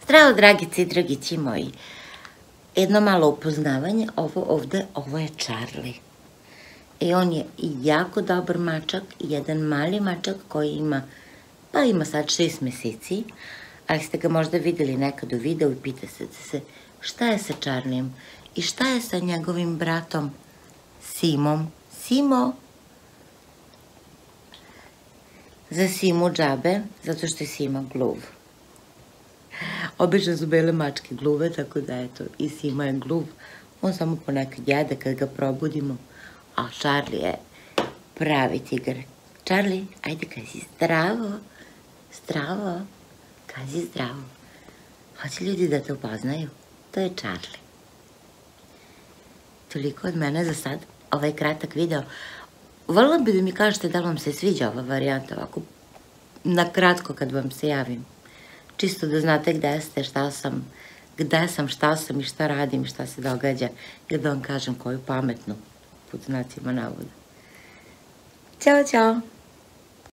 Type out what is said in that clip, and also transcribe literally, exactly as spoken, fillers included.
Zdravo, dragice i dragići moji. Jedno malo upoznavanje. Ovo ovde, ovo je Charlie. I on je jako dobar mačak, jedan mali mačak koji ima, pa ima sad šest meseci, ali ste ga možda videli nekad u videu i pitate se šta je sa Charlijem i šta je sa njegovim bratom Simom. Simo! Za Simu džabe, zato što je Sima gluv. Obično su bele mačke gluve, tako da eto, i Sima je gluv. On samo ponekad jede kad ga probudimo, a Charlie je pravi tigar. Charlie, ajde kaži zdravo, zdravo, kaži zdravo. Hoće ljudi da te upoznaju? To je Charlie. Toliko od mene za sad, ovaj kratak video. Voljela bi da mi kažete da li vam se sviđa ova varijanta, ovako na kratko kad vam se javim. Čisto da znate gde ste, šta sam, gde sam, šta sam i šta radim i šta se događa. Ili da vam kažem koju pametnu, pod znacima navoda. Ćao, ćao!